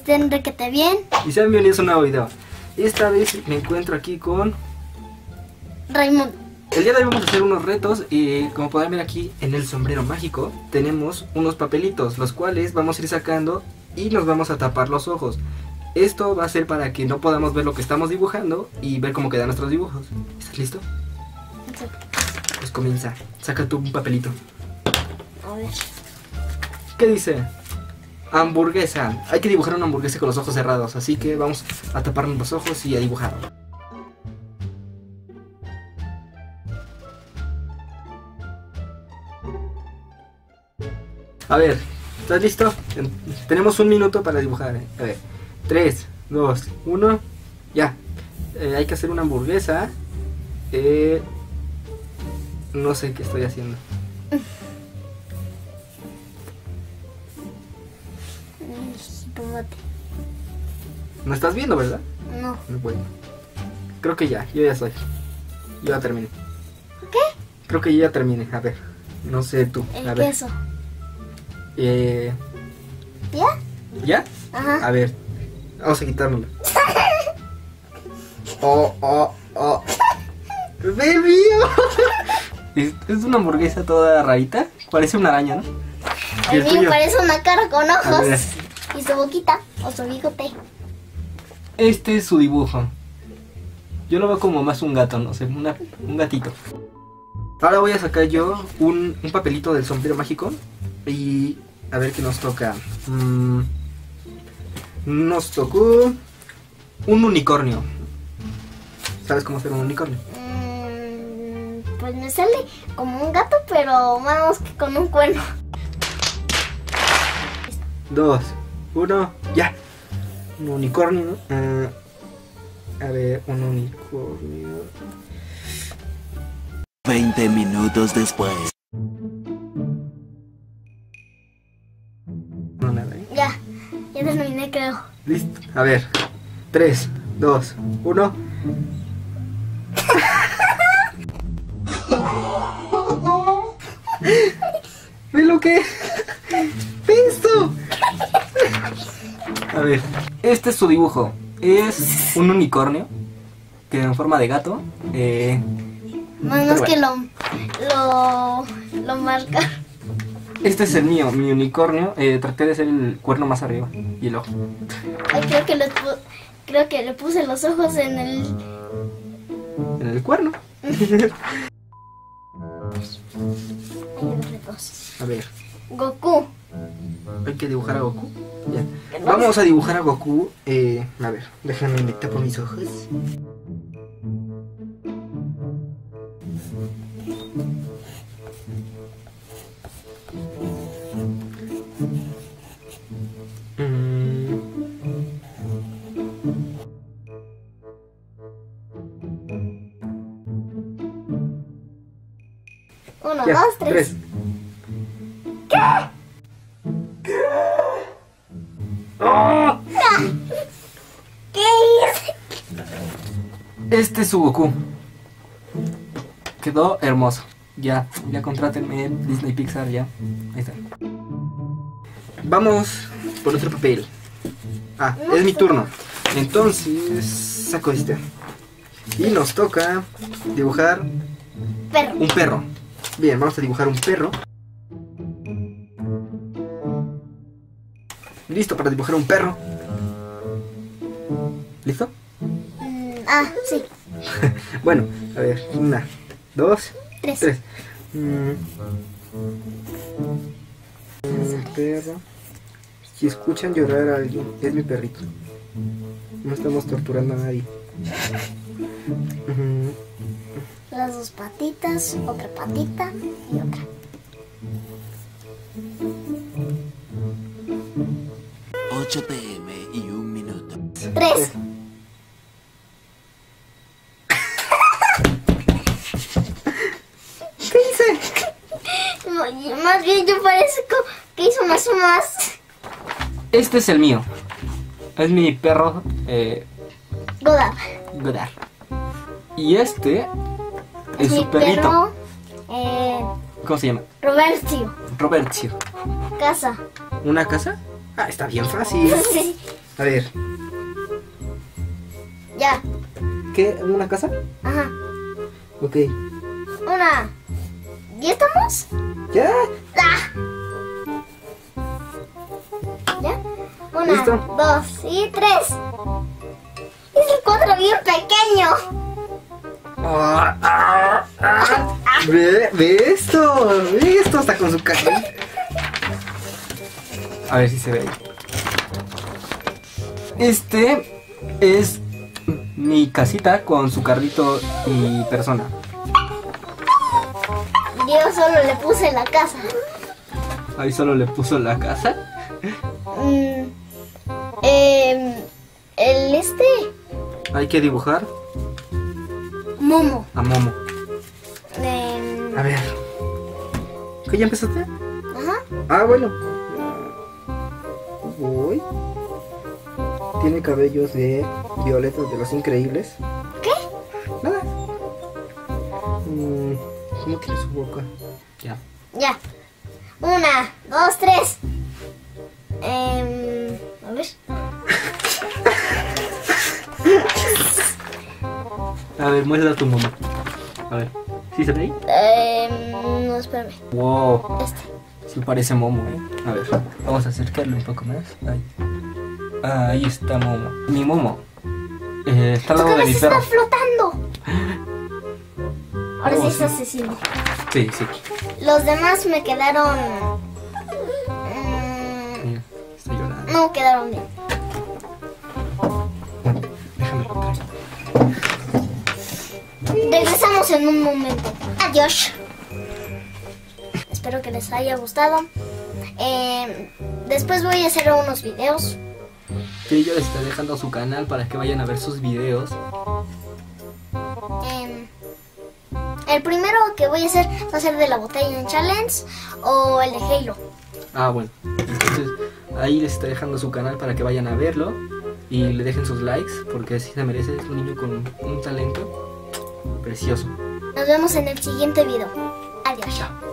estén requete bien. Y sean bienvenidos a un nuevo video. Esta vez me encuentro aquí con Raimundo. El día de hoy vamos a hacer unos retos y como podrán ver aquí en el sombrero mágico tenemos unos papelitos, los cuales vamos a ir sacando y nos vamos a tapar los ojos. Esto va a ser para que no podamos ver lo que estamos dibujando y ver cómo quedan nuestros dibujos. ¿Estás listo? Sí. Pues comienza, saca tú un papelito. A ver. ¿Qué dice? Hamburguesa. Hay que dibujar una hamburguesa con los ojos cerrados, así que vamos a taparnos los ojos y a dibujar. A ver, ¿estás listo? Tenemos un minuto para dibujar. A ver, 3, 2, 1, ya. Hay que hacer una hamburguesa. No sé qué estoy haciendo. Tomate. ¿No estás viendo, verdad? No. Bueno, creo que ya, yo ya soy. Yo ya terminé. ¿Qué? Creo que yo ya terminé. A ver, no sé tú. El A ver. queso. ¿Ya? ¿Ya? Ajá. A ver, vamos a quitárnoslo. Oh. ¡Ve mío! Es una hamburguesa toda rarita. Parece una araña, ¿no? ¿Y El el mío tuyo? parece una cara con A ver. ojos. Y su boquita o su bigote. Este es su dibujo. Yo lo veo como más un gato, no sé, un gatito. Ahora voy a sacar yo un papelito del sombrero mágico. Y a ver qué nos toca. Nos tocó un unicornio. ¿Sabes cómo hacer un unicornio? Pues me sale como un gato, pero vamos que con un cuerno. 2, 1, ya. Un unicornio, ¿no? A ver, un unicornio. 20 minutos después. No, nada, ¿eh? Ya terminé, creo. Listo. A ver, 3, 2, 1. ¿Ve lo que? ¿Ve esto? A ver, este es su dibujo. Es un unicornio que en forma de gato. Más bueno. que lo marca. Este es el mío, mi unicornio. Traté de hacer el cuerno más arriba y el ojo. Ay, creo que le puse los ojos en el... En el cuerno. A ver, Goku. hay que dibujar a Goku. Ya. Vamos a dibujar a Goku. A ver, déjame me tapo mis ojos. Uno, Ya, 2, 3. ¡Oh! ¿Qué hice? Este es su Goku. Quedó hermoso. Ya contrátenme Disney Pixar, ya. Ahí está. Vamos por otro papel. Es mi turno. Entonces saco este. Y nos toca dibujar Perro. un perro. Bien, vamos a dibujar un perro. Listo para dibujar un perro. ¿Listo? Sí. Bueno, a ver, 1, 2, 3. 3. Un perro. Si escuchan llorar a alguien, es mi perrito. No estamos torturando a nadie. Las dos patitas, otra patita y otra. 8 PM y 1 minuto. 3. ¿Qué hice? Más bien yo parezco que hizo más o más. Este es el mío. Es mi perro Godard. Godard. Y este es Mi su perrito. perro, ¿Cómo se llama? Robertio. Robertio. Casa. ¿Una casa? Ah, está bien fácil. Sí. A ver. Ya. ¿Qué? ¿Una casa? Ajá. Ok. Una. ¿Ya estamos? ¡Ya! ¡Ah! ¿Ya? Una, ¿Listo? 2 y 3. Es el cuadro bien pequeño. Ve esto. Ve esto hasta con su carita. A ver si se ve ahí. Este es mi casita con su carrito y persona. Yo solo le puse la casa. Ahí solo le puso la casa. Hay que dibujar Momo. a Momo. Em, A ver. ¿Qué ya empezaste? Ajá. Ah, bueno. Voy. Tiene cabellos de Violeta de los Increíbles. ¿Qué? Nada. ¿Cómo tiene su boca? Ya. Ya. 1, 2, 3. A ver. A ver, muestra tu Momo. A ver. ¿Sí se ve ahí? No, espérame. Wow. Este. Sí parece Momo, A ver, vamos a acercarlo un poco más. Ahí. Ahí está Momo. Mi Momo. Está al Tu lado de mi cabeza perro. está flotando. Ahora sí Oh, es sí. asesino. Sí, sí. Los demás me quedaron. Mira, está llorando. No quedaron bien. Déjame lo traigo. Regresamos en un momento. Adiós. Espero que les haya gustado. Después voy a hacer unos videos. Sí, yo les estoy dejando su canal para que vayan a ver sus videos. El primero que voy a hacer va a ser de la botella en challenge o el de Halo. Ah, bueno. Entonces, ahí les estoy dejando su canal para que vayan a verlo y le dejen sus likes porque así se merece. Es un niño con un talento precioso. Nos vemos en el siguiente video. Adiós. Chao.